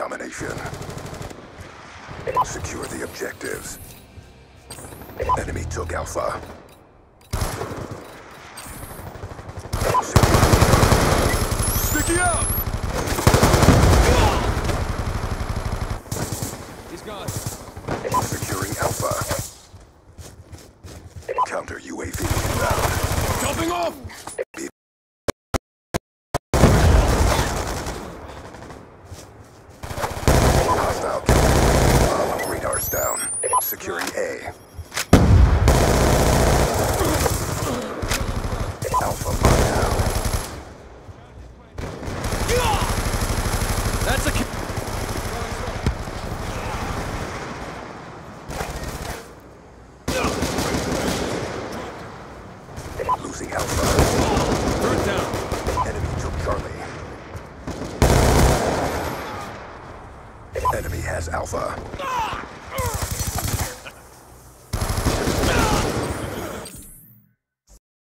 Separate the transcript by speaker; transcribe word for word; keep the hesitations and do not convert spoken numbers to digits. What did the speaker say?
Speaker 1: domination. Secure the objectives. Enemy took Alpha.
Speaker 2: Sticky out! He's gone.
Speaker 1: Securing Alpha. Counter U A V inbound.
Speaker 2: Jumping off!
Speaker 1: Hostile counter. Radar's down. Securing A. Alpha locked down.
Speaker 2: That's a...
Speaker 1: Losing Alpha.
Speaker 2: Third down.
Speaker 1: Enemy took Charlie. Enemy has Alpha.